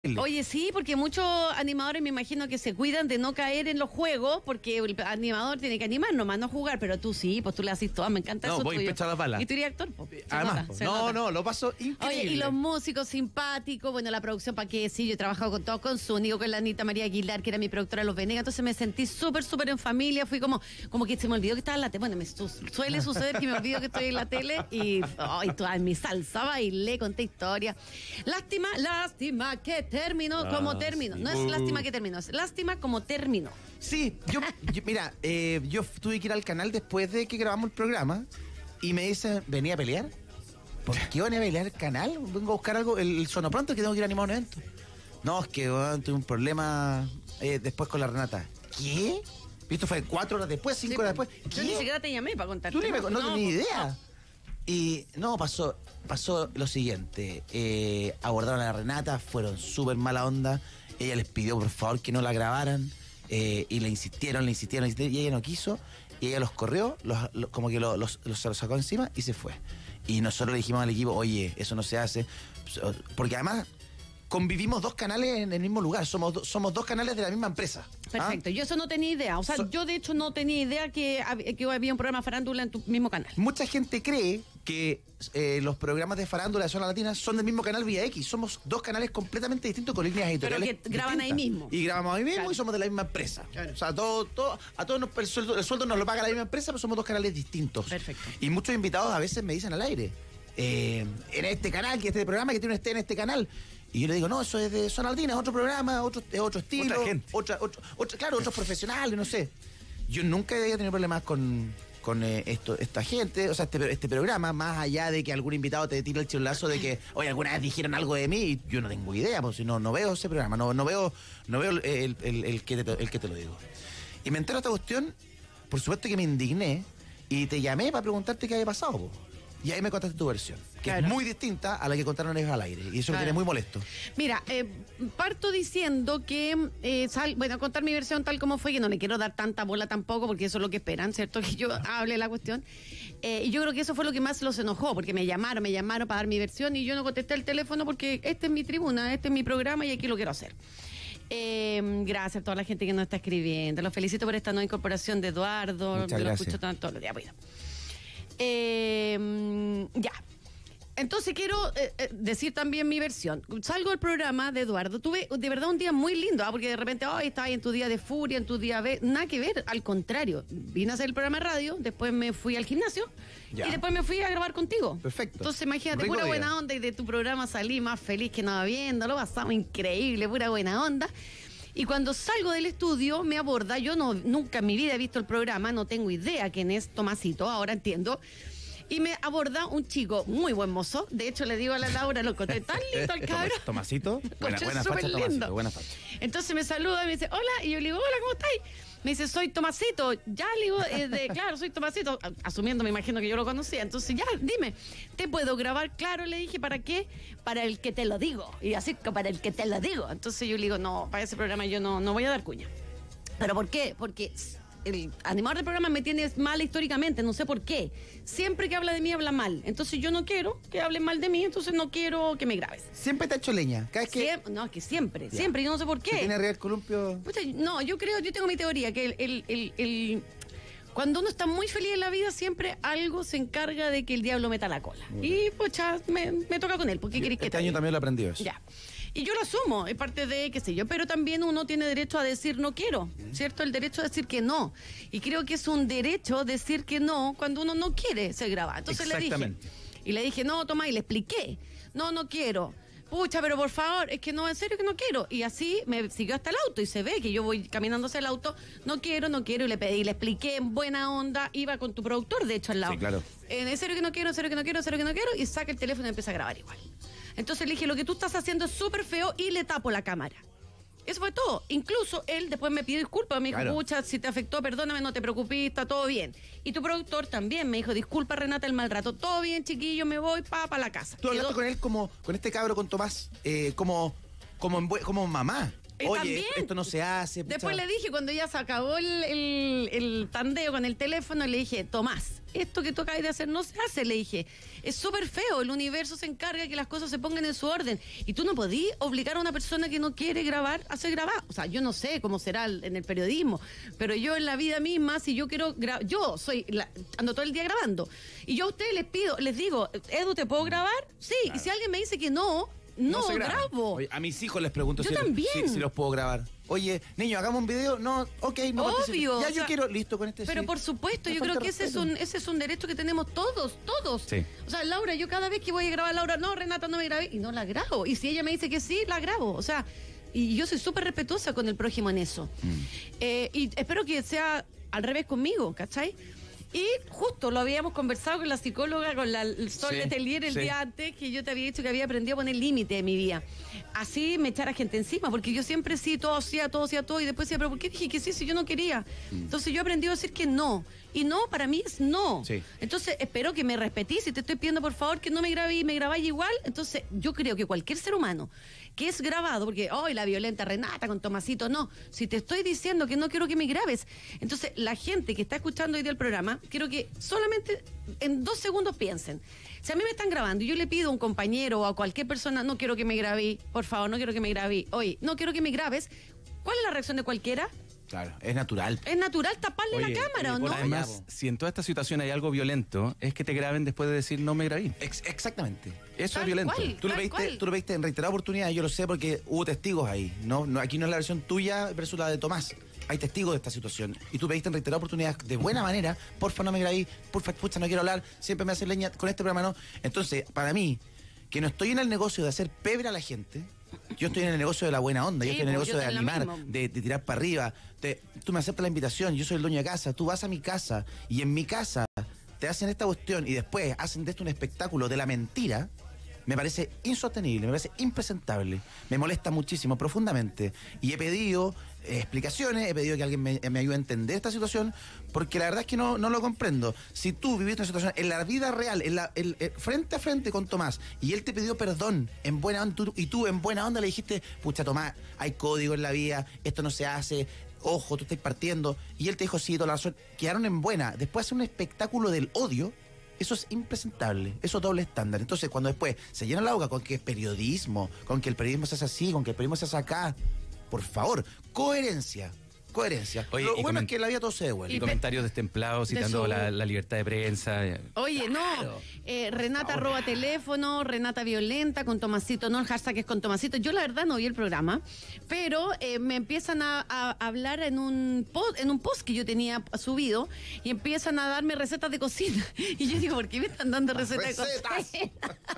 Oye, sí, porque muchos animadores me imagino que se cuidan de no caer en los juegos, porque el animador tiene que animar nomás, no jugar, pero tú sí, pues tú le haces todo, me encanta eso. No, voy a empezar las balas. Y tú eres actor, pues. Además, no, lo paso increíble. Oye, y los músicos simpáticos, bueno, la producción, ¿para qué decir? Yo he trabajado con todos, con Zúñigo, con la Anita María Aguilar, que era mi productora de Los Venegas, entonces me sentí súper en familia, fui como que se me olvidó que estaba en la tele, bueno, suele suceder que me olvido que estoy en la tele y toda en mi salsa, bailé, conté historia. Lástima que terminó como terminó. No es lástima que terminó, es lástima como terminó. Sí, mira, yo tuve que ir al canal después de que grabamos el programa y me dicen, ¿venía a pelear? ¿Por qué venía a pelear el canal? Vengo a buscar algo, el sonopronto, que tengo que ir a animar un evento. No, es que tuve un problema después con la Renata. ¿Qué? Esto fue 4 horas después, 5 horas después. ¿Qué? Yo ni siquiera te llamé para contarte. Tú no tenía idea. Y no, pasó lo siguiente. Abordaron a la Renata, fueron súper mala onda. Ella les pidió por favor que no la grabaran. Y le insistieron, y ella no quiso. Y ella los corrió, como que se los sacó encima y se fue. Y nosotros le dijimos al equipo, oye, eso no se hace. Porque además convivimos 2 canales en el mismo lugar. Somos 2 canales de la misma empresa. Perfecto, yo eso no tenía idea. O sea, yo de hecho no tenía idea que había un programa farándula en tu mismo canal. Mucha gente cree que los programas de farándula de Zona Latina son del mismo canal Vía X. Somos 2 canales completamente distintos con líneas editoriales. Pero que graban distintas. Ahí mismo. Y grabamos ahí mismo, claro. Y somos de la misma empresa. Claro. O sea, a todos el sueldo nos lo paga la misma empresa, pero somos 2 canales distintos. Perfecto. Y muchos invitados a veces me dicen al aire, en este canal, que este programa, que tiene esté en este canal. Y yo le digo, no, eso es de Zona Latina, es otro programa, otro estilo. Otra gente. Claro, otros profesionales, no sé. Yo nunca había tenido problemas con esta gente, o sea, este programa, más allá de que algún invitado te tire el chulazo de que, oye, alguna vez dijeron algo de mí, y yo no tengo idea, pues si no veo ese programa, no veo el que te lo digo. Y me entero de esta cuestión, por supuesto que me indigné, y te llamé para preguntarte qué había pasado, pues. Y ahí me contaste tu versión, que claro, es muy distinta a la que contaron ellos al aire. Y eso me tiene muy molesto. Mira, parto diciendo que, contar mi versión tal como fue, que no le quiero dar tanta bola tampoco, porque eso es lo que esperan, ¿cierto? Que yo hable la cuestión. Y yo creo que eso fue lo que más los enojó, porque me llamaron para dar mi versión y yo no contesté el teléfono porque esta es mi tribuna, este es mi programa y aquí lo quiero hacer. Gracias a toda la gente que nos está escribiendo. Los felicito por esta nueva incorporación de Eduardo. Muchas yo gracias. Lo escucho todos los días. Bueno. Ya. Entonces quiero decir también mi versión. Salgo del programa de Eduardo. Tuve de verdad un día muy lindo, porque de repente, estaba ahí en tu día de furia, en tu día nada que ver, al contrario. Vine a hacer el programa de radio, después me fui al gimnasio y después me fui a grabar contigo. Perfecto. Entonces imagínate, Rico pura día. buena onda, y de tu programa salí más feliz que nada viéndolo, pasamos increíble, pura buena onda. Y cuando salgo del estudio me aborda, yo nunca en mi vida he visto el programa, no tengo idea quién es Tomasito, ahora entiendo. Y me aborda un chico muy buen mozo. De hecho, le digo a la Laura, lo encontré tan lindo al cabro. Tomasito, buena facha, Tomasito, buena facha. Entonces me saluda y me dice, hola, y yo le digo, hola, ¿cómo estáis? Me dice, soy Tomasito. Ya le digo, claro, soy Tomasito. Asumiendo, me imagino que yo lo conocía. Entonces, ya, dime, ¿te puedo grabar? Claro, le dije, ¿para qué? Para el que te lo digo. Y así, para el que te lo digo. Entonces yo le digo, no, para ese programa yo no voy a dar cuña. ¿Pero por qué? Porque el animador del programa me tiene mal históricamente, no sé por qué. Siempre que habla de mí, habla mal. Entonces yo no quiero que hablen mal de mí, entonces no quiero que me grabes. Siempre te ha hecho leña. Cada vez que... No, es que siempre, yo no sé por qué. ¿Tiene arriba el columpio? No, yo tengo mi teoría, que cuando uno está muy feliz en la vida, siempre algo se encarga de que el diablo meta la cola. Y me toca con él, ¿por qué querés que este año también lo aprendí eso. Ya. Y yo lo asumo, es parte de, qué sé yo, pero también uno tiene derecho a decir no quiero, ¿cierto? El derecho a decir que no. Y creo que es un derecho decir que no cuando uno no quiere ser grabado. Entonces le dije, no, Tomás, y le expliqué, no quiero. Pucha, pero por favor, es que no, en serio que no quiero. Y así me siguió hasta el auto y se ve que yo voy caminando hacia el auto, no quiero, y le pedí, le expliqué en buena onda, iba con tu productor, de hecho, al lado. Sí, claro. En serio que no quiero, y saca el teléfono y empieza a grabar igual. Entonces le dije, lo que tú estás haciendo es súper feo y le tapo la cámara. Eso fue todo. Incluso él después me pidió disculpas, me dijo, pucha, si te afectó, perdóname, no te preocupes, está todo bien. Y tu productor también me dijo, disculpa, Renata, el mal rato, todo bien, chiquillo, me voy para la casa. Tú hablaste con él con este cabro, con Tomás, como mamá. Oye, también. esto no se hace. Después le dije, cuando ya se acabó el tandeo con el teléfono, le dije, Tomás, esto que tú acabas de hacer no se hace, le dije. Es súper feo, el universo se encarga de que las cosas se pongan en su orden. Y tú no podías obligar a una persona que no quiere grabar a ser grabada. O sea, yo no sé cómo será en el periodismo, pero yo en la vida misma, si yo quiero grabar, ando todo el día grabando. Y yo a ustedes les digo, Edu, ¿te puedo grabar? Sí, claro. Y si alguien me dice que no grabo. Oye, a mis hijos les pregunto si los puedo grabar. Oye, niño, hagamos un video. No, ok, no. Obvio. Ya yo quiero, listo con este. Pero sí. por supuesto, yo creo que ese es un derecho que tenemos todos. Sí. O sea, Laura, yo cada vez que voy a grabar a Laura, no, Renata, no me grabé, y no la grabo. Y si ella me dice que sí, la grabo. O sea, y yo soy súper respetuosa con el prójimo en eso. Y espero que sea al revés conmigo, ¿cachai? Y justo lo habíamos conversado con la psicóloga, con la Sol Letelier el día antes, que yo te había dicho que había aprendido a poner límite en mi vida. Así me echara gente encima, porque yo siempre sí, todo, y después decía, pero ¿por qué dije que sí si yo no quería? Entonces yo he aprendido a decir que no. Y no, para mí es no. Sí. Entonces espero que me respetís y te estoy pidiendo por favor que no me grabé y me grabáis igual. Entonces yo creo que cualquier ser humano que es grabado, porque hoy la violenta Renata con Tomasito, no. Si te estoy diciendo que no quiero que me grabes, entonces la gente que está escuchando hoy día el programa, quiero que solamente en 2 segundos piensen. Si a mí me están grabando y yo le pido a un compañero o a cualquier persona, no quiero que me grabé, por favor, no quiero que me grabé, oye, no quiero que me grabes, ¿cuál es la reacción de cualquiera? Claro, es natural. Es natural taparle la cámara, ¿o no? Además, si en toda esta situación hay algo violento, es que te graben después de decir no me grabé. Exactamente. Eso es violento. Tú lo veiste en reiteradas oportunidades, yo lo sé porque hubo testigos ahí. No, aquí no es la versión tuya versus la de Tomás. Hay testigos de esta situación. Y tú pediste en reiteradas oportunidades de buena manera, porfa no me grabé, porfa, pucha, no quiero hablar, siempre me hacen leña, con este programa no. Entonces, para mí, que no estoy en el negocio de hacer pebre a la gente, yo estoy en el negocio de la buena onda, yo estoy en el negocio de animar, de tirar para arriba. Tú me aceptas la invitación, yo soy el dueño de casa, tú vas a mi casa y en mi casa te hacen esta cuestión y después hacen de esto un espectáculo de la mentira. Me parece insostenible, me parece impresentable, me molesta muchísimo, profundamente. Y he pedido explicaciones, he pedido que alguien me ayude a entender esta situación, porque la verdad es que no lo comprendo. Si tú viviste una situación en la vida real, frente a frente con Tomás, y él te pidió perdón en buena onda, y tú en buena onda le dijiste, pucha Tomás, hay código en la vida, esto no se hace, ojo, tú estás partiendo, y él te dijo, sí, toda la razón, quedaron en buena. Después hace un espectáculo del odio. Eso es impresentable, eso es doble estándar. Entonces, cuando después se llena la boca con que es periodismo, con que el periodismo se hace así, con que el periodismo se hace acá, por favor, coherencia. Oye, lo bueno es que en la vida todo se devuelve. Y comentarios destemplados citando la libertad de prensa. Oye, claro. Renata roba teléfono, Renata violenta con Tomasito, no, el hashtag es con Tomasito. Yo la verdad no vi el programa, pero me empiezan a hablar en un post que yo tenía subido y empiezan a darme recetas de cocina. Y yo digo, ¿por qué me están dando recetas de cocina?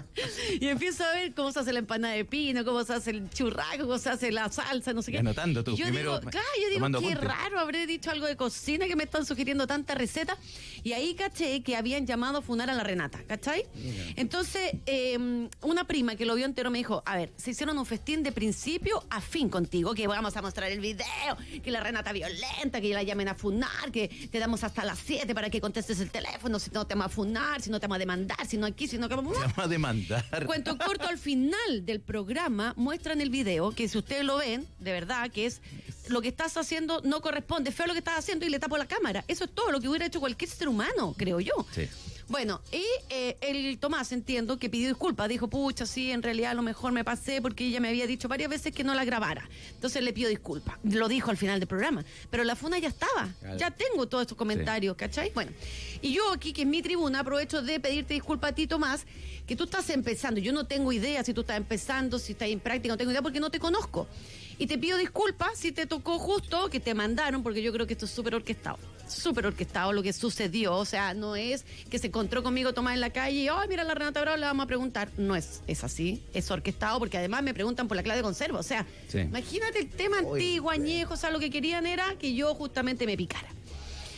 Y empiezo a ver cómo se hace la empanada de pino, cómo se hace el churrasco, cómo se hace la salsa, no sé qué. Anotando tú. Yo primero, digo, qué raro, habré dicho algo de cocina que me están sugiriendo tantas recetas. Y ahí caché que habían llamado a funar a la Renata, ¿cachai? Entonces, una prima que lo vio entero me dijo, a ver, se hicieron un festín de principio a fin contigo, que vamos a mostrar el video, que la Renata violenta, que la llamen a funar, que te damos hasta las 7 para que contestes el teléfono, si no te vamos a funar, si no te vamos a demandar, si no aquí, si no que... Te vamos a demandar. Cuento corto, al final del programa muestran el video, que si ustedes lo ven, de verdad, que es lo que estás haciendo no corresponde, feo lo que estás haciendo y le tapo la cámara. Eso es todo lo que hubiera hecho cualquier ser humano, creo yo. Sí. Bueno, y el Tomás, entiendo que pidió disculpas, dijo, pucha, sí, en realidad a lo mejor me pasé porque ella me había dicho varias veces que no la grabara. Entonces le pido disculpas. Lo dijo al final del programa. Pero la funa ya estaba. Claro. Ya tengo todos estos comentarios, ¿cachai? Bueno, y yo aquí, que es mi tribuna, aprovecho de pedirte disculpas a ti, Tomás, que tú estás empezando. Yo no tengo idea si tú estás empezando, si estás en práctica, no tengo idea porque no te conozco. Y te pido disculpas si te tocó justo que te mandaron, porque yo creo que esto es súper orquestado lo que sucedió. O sea, no es que se encontró conmigo Tomás en la calle y, oh, mira la Renata Bravo, le vamos a preguntar. No es así, es orquestado, porque además me preguntan por la clave de conserva. O sea, imagínate el tema antiguo, añejo, o sea, lo que querían era que yo justamente me picara.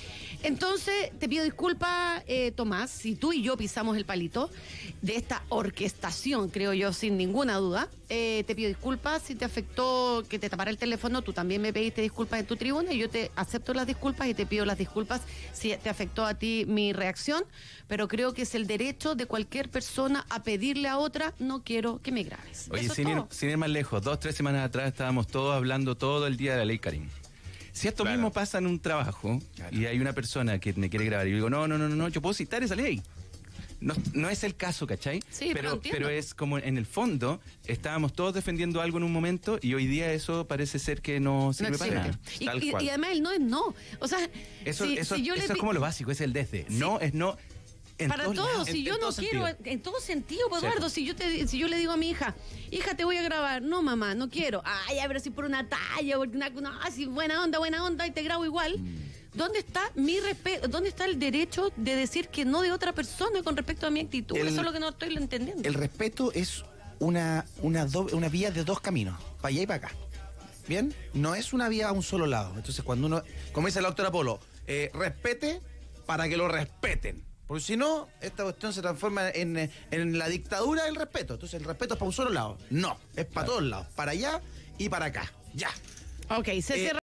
Entonces, te pido disculpas, Tomás, si tú y yo pisamos el palito de esta orquestación, creo yo, sin ninguna duda. Te pido disculpas si te afectó que te tapara el teléfono. Tú también me pediste disculpas en tu tribuna y yo te acepto las disculpas y te pido las disculpas si te afectó a ti mi reacción. Pero creo que es el derecho de cualquier persona a pedirle a otra, no quiero que me grabes. Oye, Eso es sin ir, todo. sin ir más lejos, 2 o 3 semanas atrás estábamos todos hablando todo el día de la ley Karim. Si esto Claro. mismo pasa en un trabajo y hay una persona que me quiere grabar y yo digo, no, yo puedo citar esa ley. No es el caso, ¿cachai? Sí, pero entiendo. pero es como en el fondo estábamos todos defendiendo algo en un momento y hoy día eso parece ser que no No sirve para nada. existe. Tal Y cual. además el no es no. O sea, Eso, si eso, yo eso le es como lo básico, es el desde. No es no. En para todos todos, lados, si en yo no todo quiero, sentido. en todo sentido, pues, Sí. Eduardo, si yo le digo a mi hija, te voy a grabar, no mamá, no quiero, ay, pero si por una talla, porque así buena onda, y te grabo igual. ¿Dónde está mi respeto? ¿Dónde está el derecho de decir que no de otra persona con respecto a mi actitud? Eso es lo que no estoy entendiendo. El respeto es una vía de dos caminos, para allá y para acá. ¿Bien? No es una vía a un solo lado. Entonces, cuando uno, como dice la doctora Polo, respete para que lo respeten. Porque si no, esta cuestión se transforma en la dictadura del respeto. Entonces, el respeto es para un solo lado. No, es para todos lados. Para allá y para acá. Ya. Ok, se cierra.